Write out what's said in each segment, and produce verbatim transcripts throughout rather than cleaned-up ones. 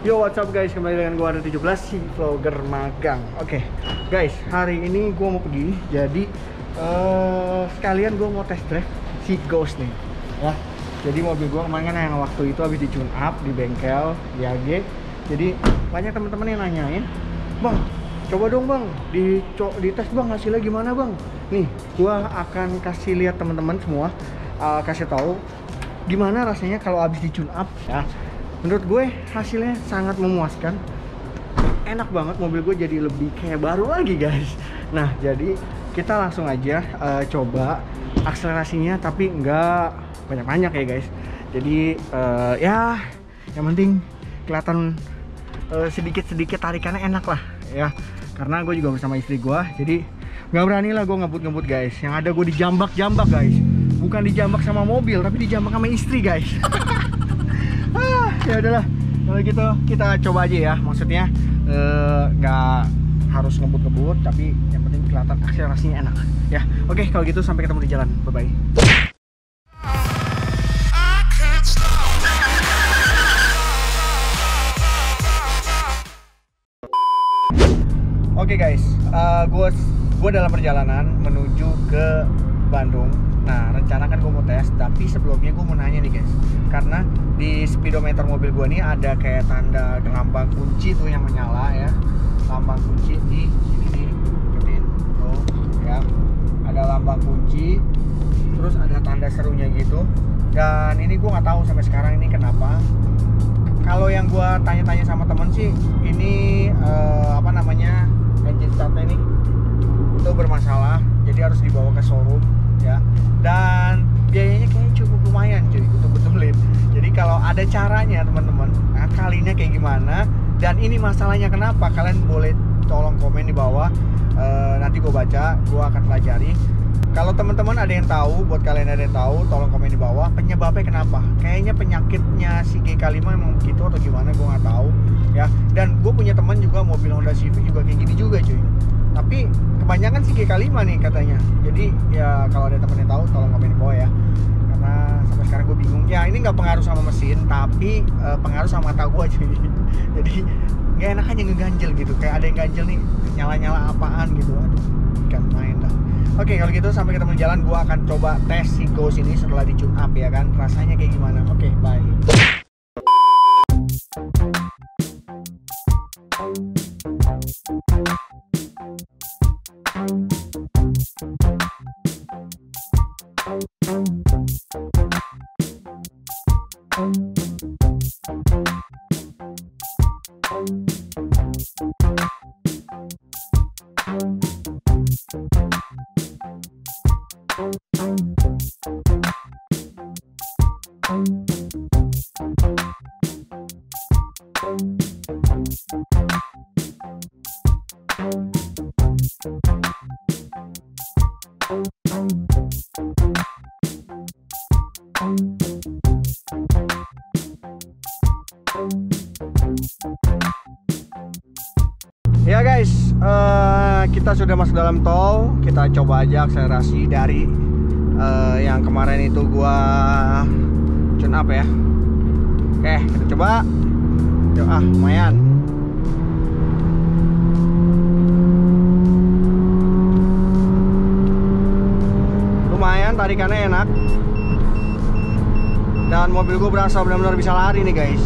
Yo, what's up guys, kembali dengan gua Ada tujuh belas, si vlogger magang. Oke, okay. Guys, hari ini gua mau pergi. Jadi uh, sekalian gua mau test drive si Ghost nih ya. Jadi mobil gua kemarin yang waktu itu habis di tune up di bengkel di A G. Jadi banyak teman-teman yang nanyain, "Bang, coba dong bang, di, di tes bang, hasilnya gimana bang?" Nih, gua akan kasih lihat teman-teman semua, uh, kasih tahu gimana rasanya kalau habis di tune up ya. Menurut gue hasilnya sangat memuaskan, enak banget, mobil gue jadi lebih kayak baru lagi guys. Nah jadi kita langsung aja uh, coba akselerasinya, tapi nggak banyak-banyak ya guys. Jadi uh, ya yang penting kelihatan uh, sedikit-sedikit tarikannya enak lah ya. Karena gue juga bersama istri gue, jadi nggak berani lah gue ngebut-ngebut guys. Yang ada gue dijambak-jambak guys. Bukan dijambak sama mobil, tapi dijambak sama istri guys. Ah, ya udahlah, kalau gitu kita coba aja ya. Maksudnya nggak uh, harus ngebut-ngebut, tapi yang penting kelihatan akselerasinya enak ya. Oke, kalau gitu sampai ketemu di jalan. Bye bye. Oke guys, uh, gue gue dalam perjalanan menuju ke Bandung. Nah, rencana kan gue mau tes, tapi sebelumnya gue mau nanya nih guys, karena di speedometer mobil gue nih ada kayak tanda lambang kunci tuh yang menyala ya, lambang kunci di sini nih, ikutin tuh ya, ada lambang kunci, terus ada tanda serunya gitu. Dan ini gue nggak tahu sampai sekarang ini kenapa. Kalau yang gue tanya-tanya sama temen sih, ini uh, apa namanya, engine startnya nih itu bermasalah, jadi harus dibawa ke showroom ya, dan biayanya kayaknya cukup lumayan cuy untuk betulin. Jadi kalau ada caranya teman-teman, nah kalinya kayak gimana dan ini masalahnya kenapa, kalian boleh tolong komen di bawah, e, nanti gue baca, gue akan pelajari. Kalau teman-teman ada yang tahu, buat kalian ada yang tahu, tolong komen di bawah penyebabnya kenapa. Kayaknya penyakitnya si G K lima emang gitu atau gimana, gue nggak tahu ya. Dan gue punya teman juga mobil Honda Civic juga kayak gini juga cuy, tapi kebanyakan sih G K lima nih katanya. Jadi ya kalau ada temen yang tahu tolong komen di bawah ya, karena sampai sekarang gue bingung ya. Ini nggak pengaruh sama mesin, tapi uh, pengaruh sama mata gue cuy. Jadi nggak enak aja ngeganjel gitu, kayak ada yang ganjel nih, nyala-nyala apaan gitu. Aduh, ikan main dah. Oke, kalau gitu sampai ketemu jalan, gue akan coba tes si Ghost ini setelah di tune up ya kan, rasanya kayak gimana. Oke, bye. Ya guys, uh, kita sudah masuk dalam tol. Kita coba aja akselerasi dari uh, yang kemarin itu gua tune up ya. Oke, kita coba. Yuk, ah, lumayan. Lumayan, tarikannya enak. Dan mobil gua berasa benar-benar bisa lari nih guys.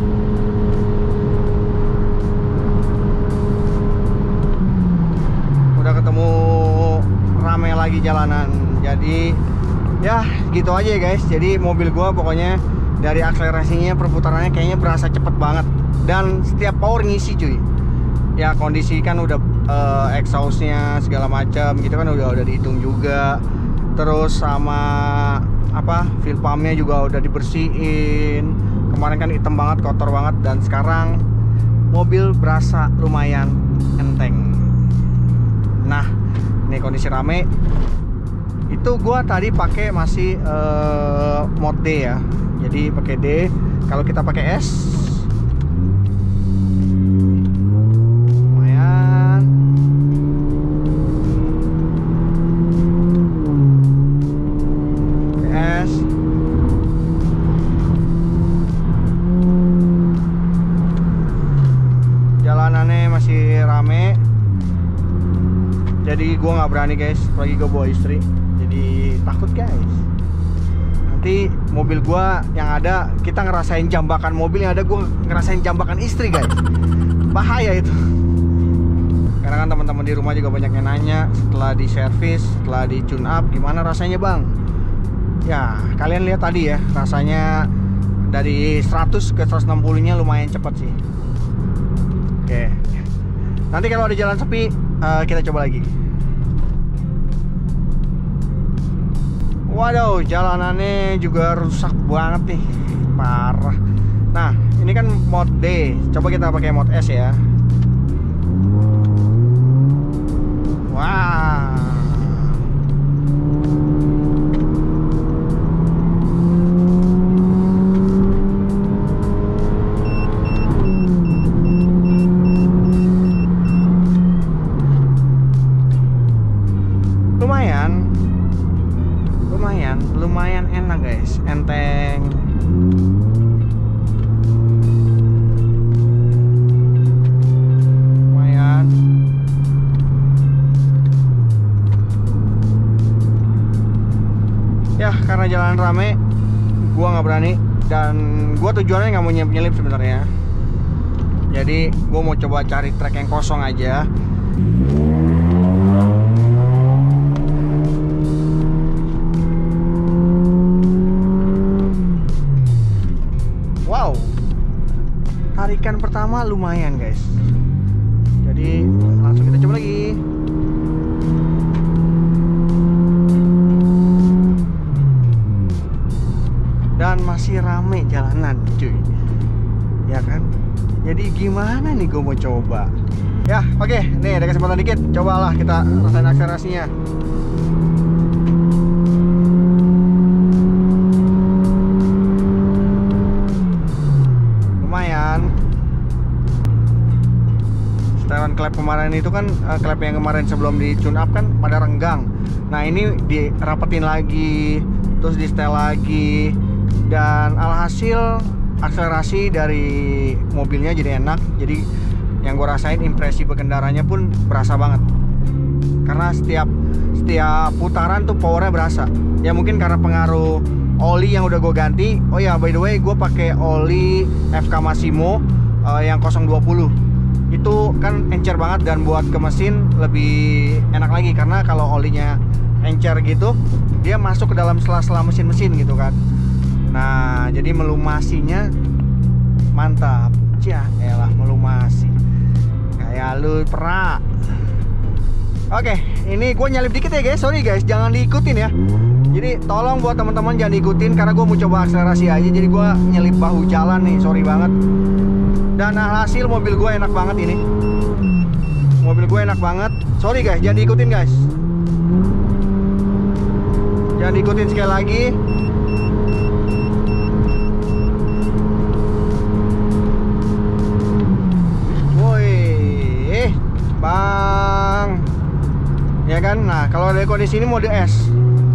Ketemu rame lagi jalanan, jadi ya gitu aja ya guys. Jadi mobil gua pokoknya dari akselerasinya, perputarannya kayaknya berasa cepet banget, dan setiap power ngisi cuy ya. Kondisi kan udah uh, exhaustnya segala macam gitu kan udah udah dihitung juga, terus sama apa, fuel pumpnya juga udah dibersihin. Kemarin kan hitam banget, kotor banget, dan sekarang mobil berasa lumayan enteng. Nah, ini kondisi rame. Itu gua tadi pakai masih uh, mode D ya. Jadi pakai D. Kalau kita pakai S, lumayan. S. masih rame. Jadi gue nggak berani guys, lagi gue bawa istri. Jadi takut guys. Nanti mobil gue yang ada, kita ngerasain jambakan mobil, yang ada gue ngerasain jambakan istri guys. Bahaya itu. Karena kan teman-teman di rumah juga banyak yang nanya, setelah di servis, setelah di tune up, gimana rasanya bang? Ya kalian lihat tadi ya, rasanya dari seratus ke seratus enam puluh nya lumayan cepat sih. Oke, nanti kalau ada jalan sepi uh, kita coba lagi. Waduh, jalanannya juga rusak banget nih, parah. Nah ini kan mode D, coba kita pakai mode S ya. Wah, lumayan, lumayan, lumayan enak guys, enteng. Ya karena jalan rame, gua nggak berani, dan gua tujuannya nggak mau nyelip-nyelip sebenarnya. Jadi gua mau coba cari trek yang kosong aja. Wow, tarikan pertama lumayan guys. Jadi langsung kita coba lagi. Dan masih rame jalanan cuy, ya kan? Jadi gimana nih gue mau coba. Ya oke, okay. Nih ada kesempatan dikit, cobalah kita rasain akselerasinya. Lumayan. Setelan klep kemarin itu kan, uh, klep yang kemarin sebelum di tune up kan pada renggang. Nah ini dirapetin lagi, terus di setel lagi. Dan alhasil akselerasi dari mobilnya jadi enak. Jadi yang gue rasain impresi berkendaranya pun berasa banget. Karena setiap setiap putaran tuh powernya berasa. Ya mungkin karena pengaruh oli yang udah gue ganti. Oh ya by the way, gue pakai oli F K Massimo uh, yang nol dua puluh. Itu kan encer banget, dan buat ke mesin lebih enak lagi. Karena kalau olinya encer gitu, dia masuk ke dalam sela-sela mesin-mesin gitu kan. Nah, jadi melumasinya mantap. Cah, elah melumasi. Kayak lu perak. Oke, ini gue nyalip dikit ya guys. Sorry guys, jangan diikutin ya. Jadi tolong buat teman-teman jangan diikutin, karena gue mau coba akselerasi aja. Jadi gue nyelip bahu jalan nih, sorry banget. Dan hasil mobil gue enak banget ini. Mobil gue enak banget. Sorry guys, jangan diikutin guys. Jangan diikutin sekali lagi. Bang, ya kan? Nah, kalau dari kondisi ini mode S.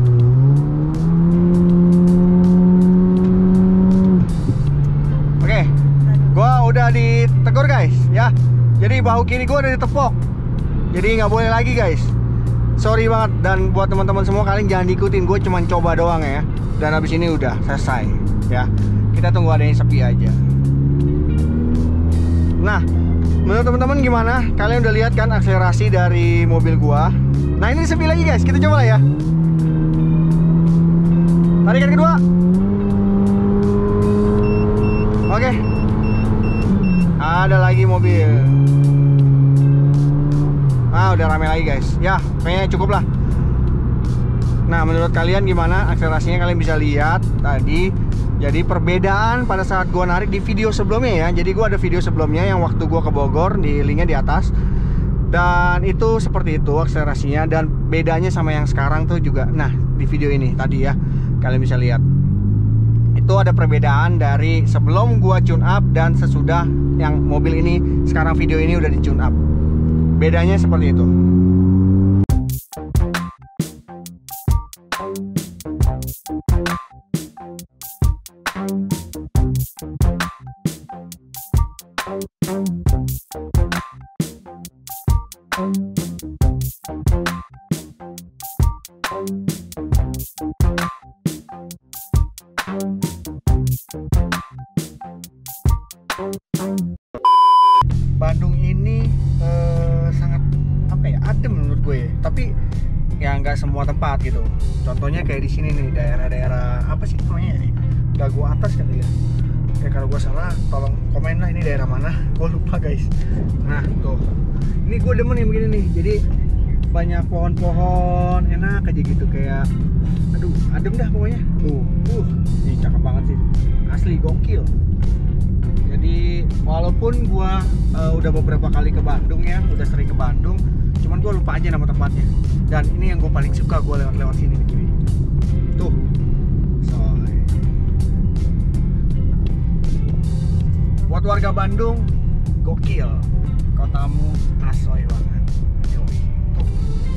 Oke, gua udah ditegur guys, ya. Jadi bahu kiri gua udah ditepok. Jadi nggak boleh lagi guys. Sorry banget. Dan buat teman-teman semua, kalian jangan diikutin. Gue cuman coba doang ya. Dan habis ini udah selesai, ya. Kita tunggu ada yang sepi aja. Nah, menurut teman-teman gimana? Kalian udah lihat kan akselerasi dari mobil gua? Nah ini sepi lagi guys, kita coba lah ya. Tarikan kedua. Oke. Ada lagi mobil. Ah udah rame lagi guys. Ya kayaknya cukup lah. Nah menurut kalian gimana akselerasinya? Kalian bisa lihat tadi. Jadi perbedaan pada saat gua narik di video sebelumnya ya. Jadi gua ada video sebelumnya yang waktu gua ke Bogor, di linknya di atas. Dan itu seperti itu akselerasinya. Dan bedanya sama yang sekarang tuh juga. Nah di video ini tadi ya, kalian bisa lihat. Itu ada perbedaan dari sebelum gua tune up dan sesudah yang mobil ini sekarang video ini udah di tune up. Bedanya seperti itu. Bandung ini eh, sangat apa ya, adem menurut gue ya. Tapi ya nggak semua tempat gitu. Contohnya kayak di sini nih, daerah-daerah apa sih namanya ini, Dago atas kan ya. Ya kalau gue salah tolong komen lah ini daerah mana, gue lupa guys. Nah tuh, ini gue demen yang begini nih, jadi banyak pohon-pohon, enak aja gitu, kayak aduh adem dah pokoknya. Tuh, uh, ini cakep banget sih, asli gokil. Jadi walaupun gue uh, udah beberapa kali ke Bandung ya, udah sering ke Bandung, cuman gue lupa aja nama tempatnya. Dan ini yang gue paling suka, gue lewat-lewat sini nih cuy. Tuh, soy. Buat warga Bandung, gokil. Kotamu asoy banget. Yoi. Tuh.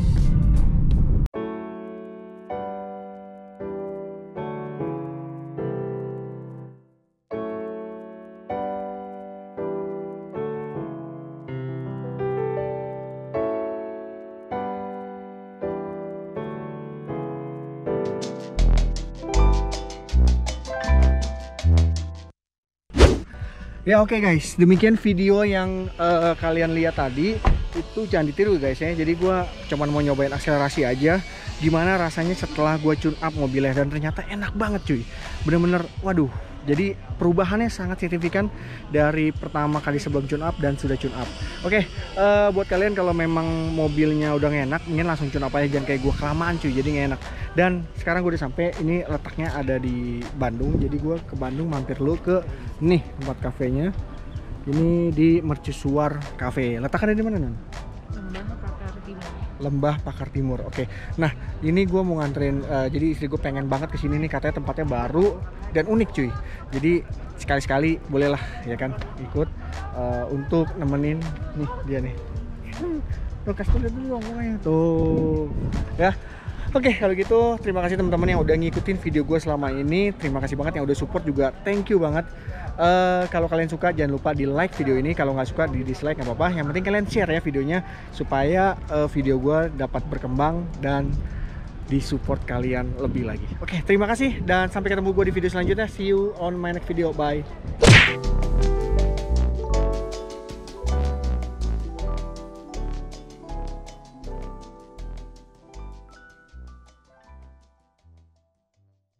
Ya oke okay guys, demikian video yang uh, kalian lihat tadi. Itu jangan ditiru guys ya. Jadi gue cuman mau nyobain akselerasi aja, gimana rasanya setelah gue tune up mobilnya. Dan ternyata enak banget cuy, bener-bener waduh. Jadi perubahannya sangat signifikan dari pertama kali sebelum tune up dan sudah tune up. Oke, okay, uh, buat kalian kalau memang mobilnya udah enak, mungkin langsung tune up aja, jangan kayak gue kelamaan cuy, jadi nggak enak. Dan sekarang gue udah sampai, ini letaknya ada di Bandung. Jadi gue ke Bandung mampir dulu ke nih tempat kafenya. Ini di Mercusuar Cafe. Letaknya di mana, Non? Lembah Pakar Timur. Lembah Pakar Timur. Oke. Nah, ini gue mau nganterin uh, jadi istri gue pengen banget kesini nih, katanya tempatnya baru dan unik cuy. Jadi sekali-sekali bolehlah ya kan ikut uh, untuk nemenin nih dia nih. Tuh kasih lihat dulu dong pokoknya. Tuh. Ya. Oke, kalau gitu terima kasih teman-teman yang udah ngikutin video gue selama ini. Terima kasih banget yang udah support juga. Thank you banget. Uh, kalau kalian suka jangan lupa di like video ini. Kalau nggak suka di dislike nggak apa-apa. Yang penting kalian share ya videonya supaya uh, video gue dapat berkembang dan disupport kalian lebih lagi. Oke, terima kasih dan sampai ketemu gue di video selanjutnya. See you on my next video. Bye.